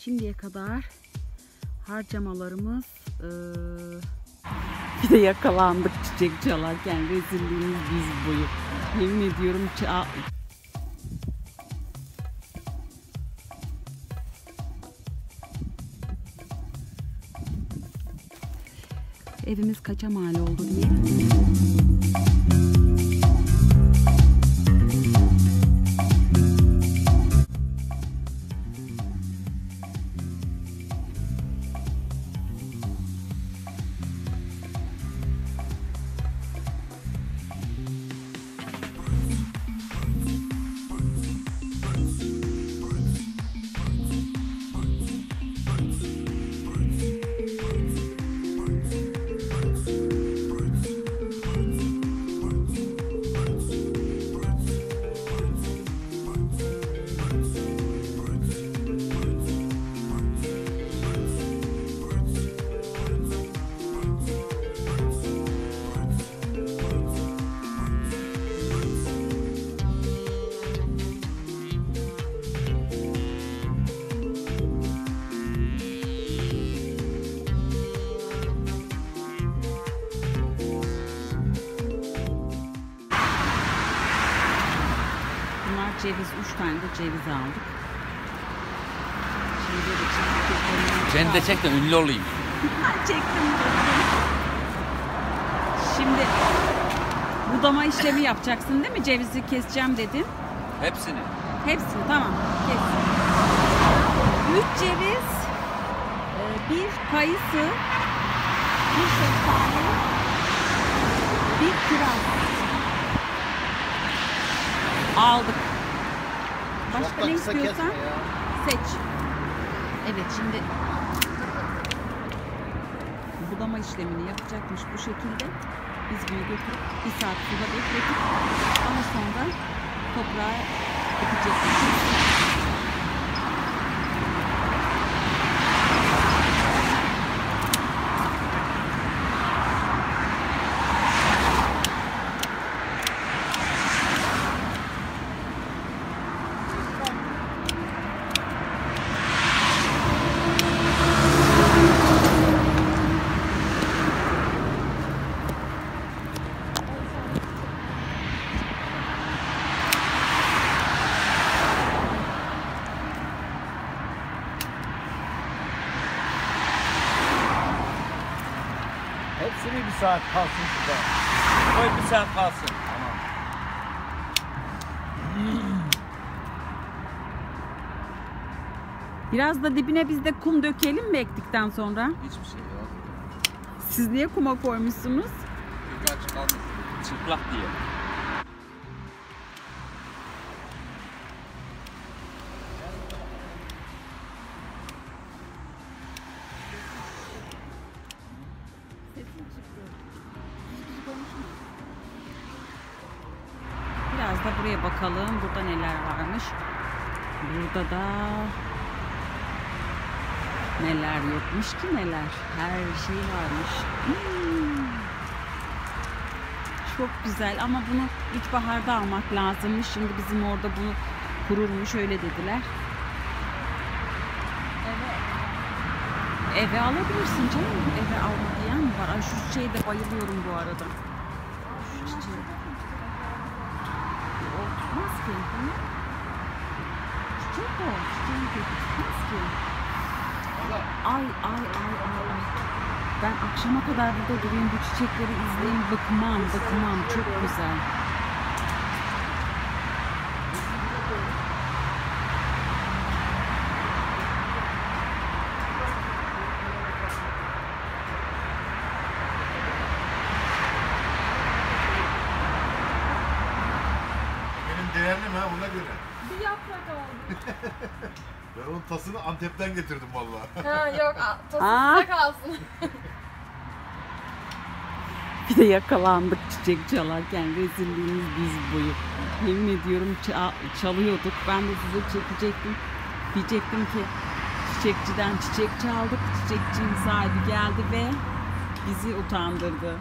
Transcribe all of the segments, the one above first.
Şimdiye kadar harcamalarımız bir de yakalandık çiçek çalarken, rezilliğimiz diz boyu. Yemin ediyorum evimiz kaça mal oldu diye. Ceviz, 3 tane de ceviz aldık. Şimdi böyle çektik. Beni de çek de ünlü olayım. Çektim. Şimdi budama işlemi yapacaksın değil mi? Cevizi keseceğim dedin. Hepsini. Hepsini tamam. Kes. 3 ceviz, 1 kayısı, 1 şeftali, 1 kiraz aldık. Başka ne istiyorsan seç. Evet, şimdi budama işlemini yapacakmış bu şekilde. Biz bunu götürüp 1 saat suda bekletip daha sonra toprağa ekecekmişiz. Hepsini 1 saat kalsın şurada. Koy 1 saat kalsın. Tamam. Biraz da dibine biz de kum dökelim mi ektikten sonra? Hiçbir şey yok. Siz niye kuma koymuşsunuz? Çünkü açık kalmasın. Çıplak diye. Biraz da buraya bakalım. Burada neler varmış. Burada da neler yokmuş ki neler. Her şey varmış. Çok güzel ama bunu ilkbaharda almak lazımmış. Şimdi bizim orada bunu kururmuş öyle dediler. Eve alabilirsin canım. Eve alma diyen mi var? Ay, şu çiçeğe de bayılıyorum bu arada. Şu çiçeğe. O tutmaz ki. Çiçek o. Çiçeğin kökü tutmaz ki. Ay. Ben akşama kadar burada durayım, bu çiçekleri izleyeyim. Bakmam. Çok güzel. Değerli mi ha ona göre? Bir yaprak aldım. Ben onun tasını Antep'ten getirdim vallahi. Ha yok, tasında kalsın. Bir de yakalandık çiçek çalarken, rezilliğimiz diz boyu. Yemin ediyorum çalıyorduk. Ben de size çekecektim. Diyecektim ki çiçekçiden çiçek çaldık. Çiçekçinin sahibi geldi ve bizi utandırdı.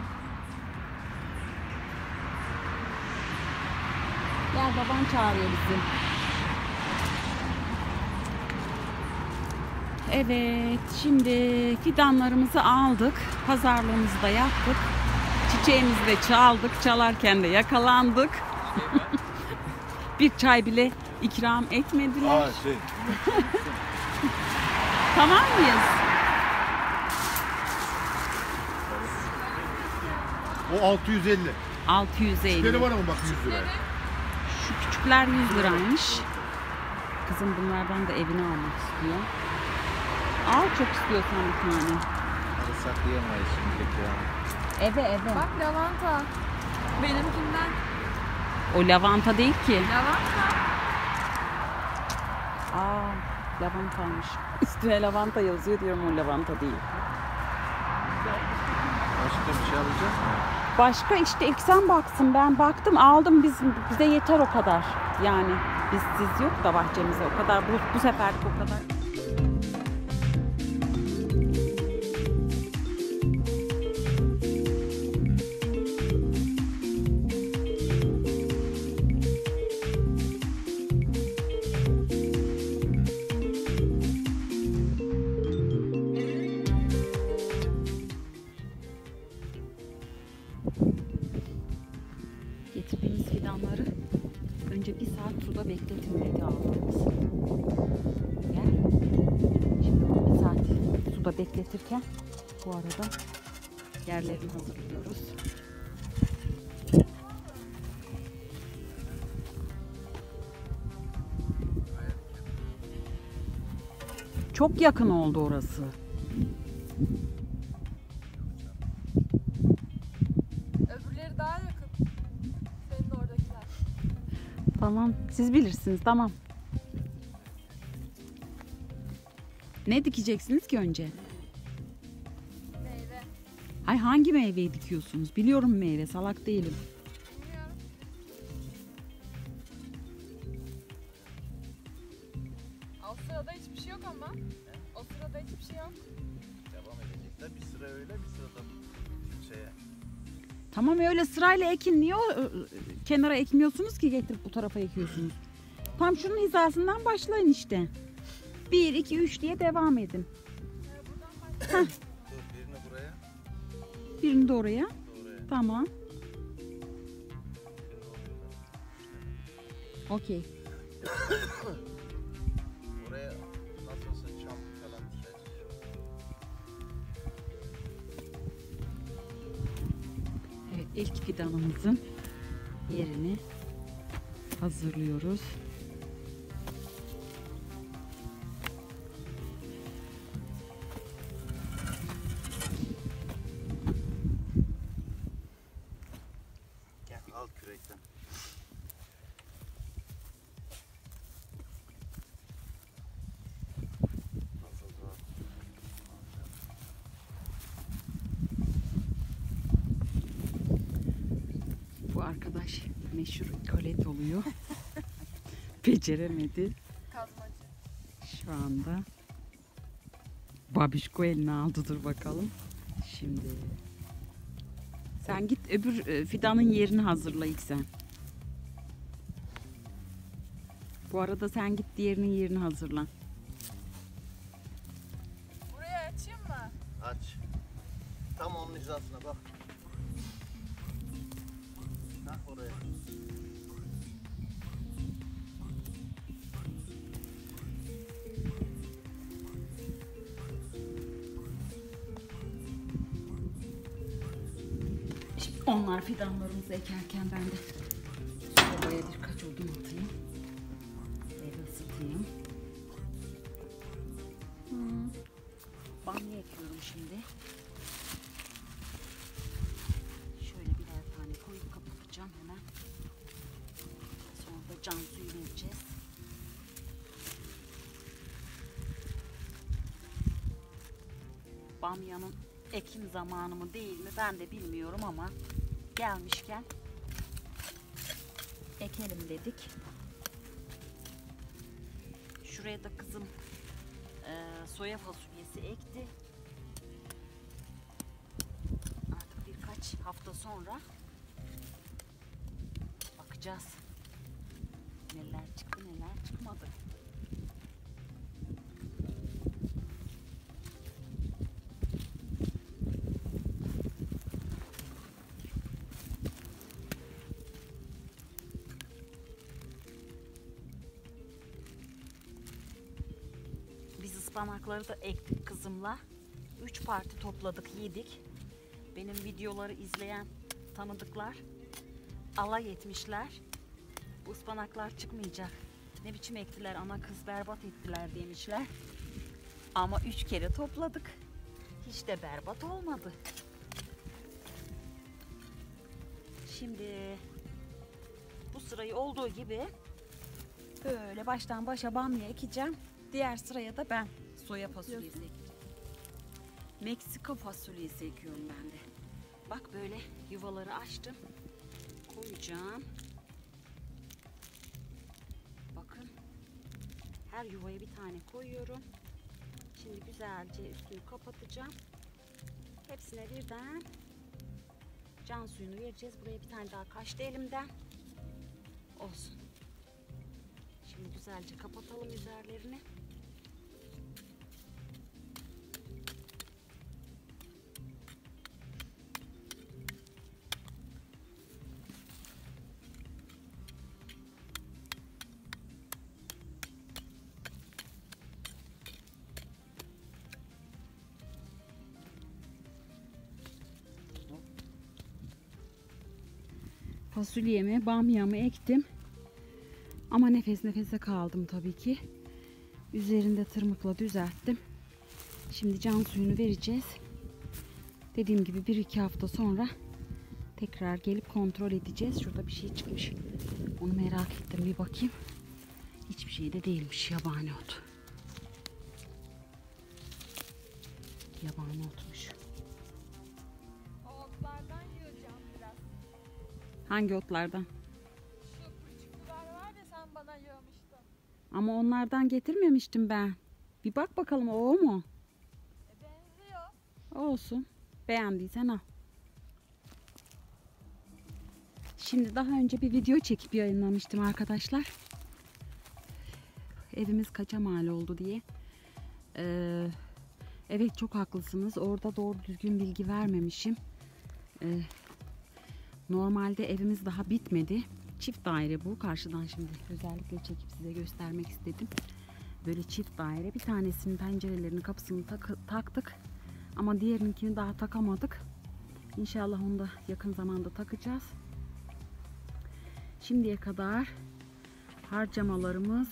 Gel, baban çağırıyor bizi. Evet, şimdi fidanlarımızı aldık. Pazarlığımızı da yaptık. Çiçeğimizi de çaldık. Çalarken de yakalandık. Bir çay bile ikram etmediler. Tamam mıyız? O 650. 650. Biri var ama bak 100 lira. Şu küçükler 100 liraymış. Kızım bunlardan da evine almak istiyor. Al, çok istiyorsan bir tane. Hadi saklayamayız şimdilik ya. Eve. Bak lavanta. Benimkinden O lavanta değil ki. lavanta. Aa, lavantaymış. Üstüne lavanta yazıyor diyorum, o lavanta değil. Başka bir şey alacağız mı? Başka işte ilk sen baksın, ben baktım aldım, bize yeter o kadar. Yani siz yok da bahçemize o kadar, bu seferlik o kadar. Getirdiğimiz fidanları önce bir saat suda bekletin dedi aldığımız. Gel. Şimdi bir saat suda bekletirken bu arada yerlerini hazırlıyoruz. Çok yakın oldu orası. Öbürleri daha yakın. Senin de oradakiler. Tamam, siz bilirsiniz, tamam. Ne dikeceksiniz ki önce? Meyve. Ay, hangi meyveyi dikiyorsunuz? Biliyorum meyve, salak değilim. Bilmiyorum. O sırada hiçbir şey yok ama. O sırada hiçbir şey yok. Devam edecekler. Bir sıra öyle, bir sıra da şeye. Tamam, öyle sırayla ekin. Niye kenara ekmiyorsunuz ki, getirip bu tarafa ekiyorsunuz? Tam şunun hizasından başlayın işte. 1, 2, 3 diye devam edin. Dur birini buraya. Birini de oraya. Oraya. Tamam. Okey. Oraya nasılsa çam falan dikeceğiz. Evet, ilk fidanımızın yerini hazırlıyoruz. Gel al kürekten. Nasıl zor. Bu arkadaş meşhur kolet oluyor. Beceremedi Kazmacı. şu anda. Babişko eline aldı, dur bakalım. Şimdi sen git öbür fidanın yerini hazırla ilk sen. Bu arada sen git diğerinin yerini hazırla. Buraya açayım mı? Aç. Tam onun hizasına bak. Hah oraya. Şimdi onlar fidanlarımızı ekerken ben de sobaya birkaç odun atayım. Evi ısıtayım. Bamya ekiyorum şimdi. Şöyle birer tane koyup kapatacağım hemen. Sonra da can suyu vereceğiz. Bamyanın ekim zamanı mı değil mi ben de bilmiyorum ama gelmişken ekelim dedik. Şuraya da kızım soya fasulyesi ekti. Artık birkaç hafta sonra bakacağız. Neler çıktı neler çıkmadı. Ispanakları da ektik kızımla. 3 parti topladık, yedik. Benim videoları izleyen tanıdıklar alay etmişler. Bu ıspanaklar çıkmayacak. Ne biçim ektiler, ana kız berbat ettiler demişler. Ama 3 kere topladık. Hiç de berbat olmadı. Şimdi bu sırayı olduğu gibi böyle baştan başa bamya ekeceğim. Diğer sıraya da ben soya fasulyesi ekeceğim. Meksika fasulyesi ekiyorum ben de. Bak böyle yuvaları açtım. Koyacağım. Bakın. Her yuvaya bir tane koyuyorum. Şimdi güzelce üstünü kapatacağım. Hepsine birden can suyunu vereceğiz. Buraya bir tane daha kaçtı elimden. Olsun. Şimdi güzelce kapatalım üzerlerini. Fasulyemi, bamyamı ektim. Ama nefes nefese kaldım tabii ki. Üzerinde tırmıkla düzelttim. Şimdi can suyunu vereceğiz. Dediğim gibi 1-2 hafta sonra tekrar gelip kontrol edeceğiz. Şurada bir şey çıkmış. Onu merak ettim, bir bakayım. Hiçbir şey de değilmiş, yabani ot. Yabani otmuş. O otlardan yiyeceğim biraz. Hangi otlardan? Şu pırçıklılar var ya, sen bana yığmıştın. Ama onlardan getirmemiştim ben. Bir bak bakalım, o mu? Benziyor. Olsun. Beğendiysen al. Şimdi daha önce bir video çekip yayınlamıştım arkadaşlar. Evimiz kaça mal oldu diye. Evet, çok haklısınız. Orada doğru düzgün bilgi vermemişim. Normalde evimiz daha bitmedi. Çift daire bu. Karşıdan şimdi özellikle çekip size göstermek istedim. Böyle çift daire. Bir tanesinin pencerelerini, kapısını taktık. Ama diğerinkini daha takamadık. İnşallah onu da yakın zamanda takacağız. Şimdiye kadar harcamalarımız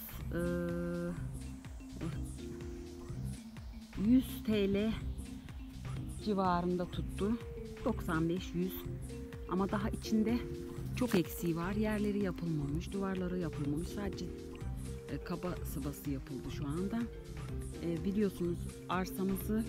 100 TL civarında tuttu. 95-100. Ama daha içinde çok eksiği var. Yerleri yapılmamış, duvarları yapılmamış. Sadece kaba sıvası yapıldı şu anda. Biliyorsunuz arsamızı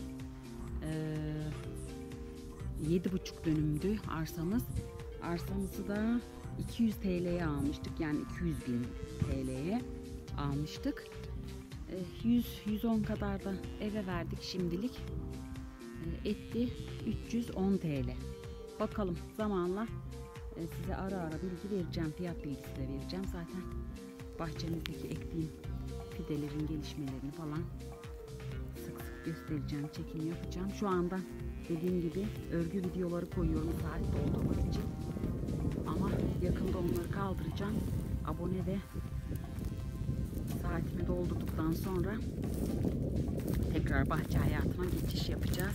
7,5 dönümdü arsamız. Arsamızı da 200 TL'ye almıştık. Yani 200 bin TL'ye almıştık. 100-110 kadar da eve verdik şimdilik. Etti 310 TL. Bakalım zamanla size ara ara bilgi vereceğim. Fiyat bilgisi de vereceğim. Zaten bahçemizdeki ektiğim fidelerin gelişmelerini falan sık sık göstereceğim. Çekim yapacağım. Şu anda dediğim gibi örgü videoları koyuyorum saat doldurmak için. Ama yakında onları kaldıracağım. Abone ve saatimi doldurduktan sonra tekrar bahçe hayatıma geçiş yapacağız.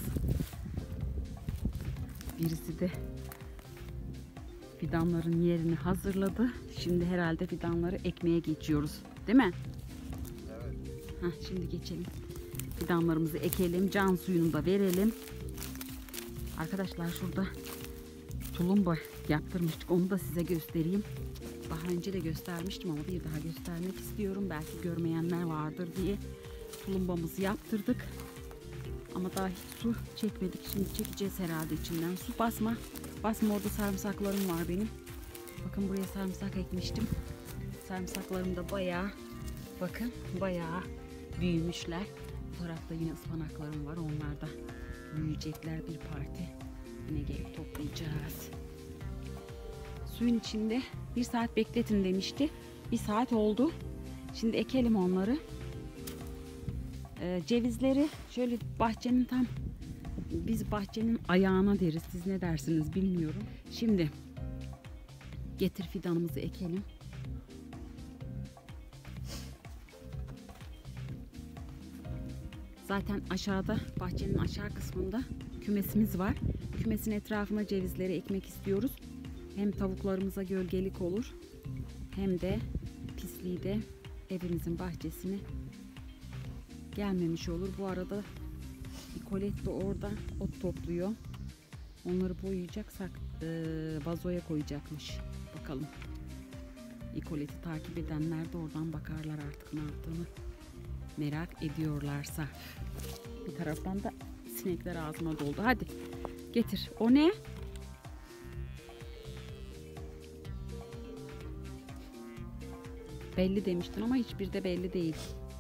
Birisi de fidanların yerini hazırladı. Şimdi herhalde fidanları ekmeye geçiyoruz. Değil mi? Evet. Şimdi geçelim. Fidanlarımızı ekelim. Can suyunu da verelim. Arkadaşlar şurada tulumba yaptırmıştık. Onu da size göstereyim. Daha önce de göstermiştim ama bir daha göstermek istiyorum. Belki görmeyenler vardır diye. Tulumbamızı yaptırdık. Ama daha hiç su çekmedik. Şimdi çekeceğiz herhalde içinden. Su basma. Basma, orada sarımsaklarım var benim. Bakın buraya sarımsak ekmiştim. Sarımsaklarım da bayağı, bakın bayağı büyümüşler. Bu tarafta yine ıspanaklarım var. Onlar da büyüyecekler bir parti. Yine gelip toplayacağız. Suyun içinde 1 saat bekletin demişti. 1 saat oldu. Şimdi ekelim onları. Cevizleri şöyle bahçenin tam, biz bahçenin ayağına deriz. Siz ne dersiniz bilmiyorum. Şimdi getir fidanımızı ekelim. Zaten aşağıda, bahçenin aşağı kısmında kümesimiz var. Kümesin etrafına cevizleri ekmek istiyoruz. Hem tavuklarımıza gölgelik olur, hem de pisliği de evimizin bahçesine gelmemiş olur. Bu arada Nicolette de orada ot topluyor. Onları boyayacaksak vazoya koyacakmış. Bakalım. Nicolette'i takip edenler de oradan bakarlar artık ne yaptığını merak ediyorlarsa. Bir taraftan da sinekler ağzıma doldu. Hadi getir. O ne? Belli demiştin ama hiçbir de belli değil.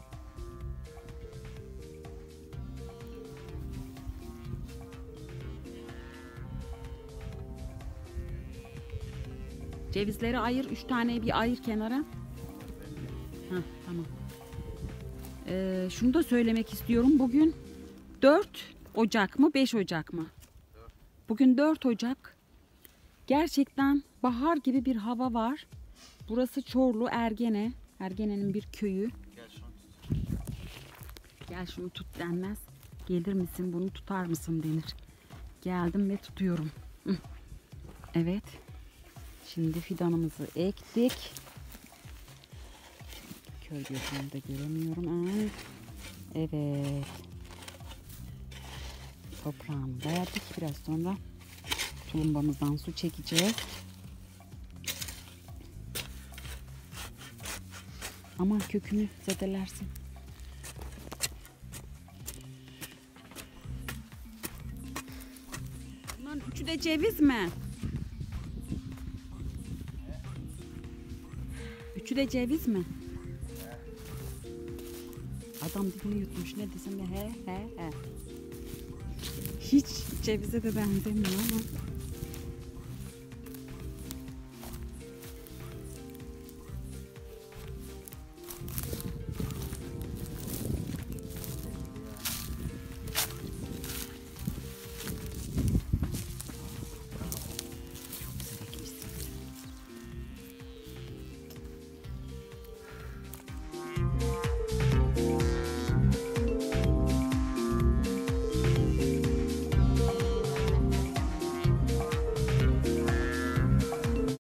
Cevizleri ayır. 3 tane bir ayır kenara. Heh, tamam. Şunu da söylemek istiyorum. Bugün 4 Ocak mı 5 Ocak mı? Bugün 4 Ocak. Gerçekten bahar gibi bir hava var. Burası Çorlu Ergene. Ergene'nin bir köyü. Gel şunu tut denmez. Gelir misin bunu tutar mısın denir. Geldim ve tutuyorum. Evet. Şimdi fidanımızı ektik. Kör gözümde göremiyorum. Evet. Toprağını verdik. Biraz sonra tulumbamızdan su çekeceğiz. Aman kökünü zedelersin. Bunların üçü de ceviz mi? Üçü de ceviz mi? Adam dilini yutmuş. Ne desem de he. Hiç cevize de benzemiyor ama.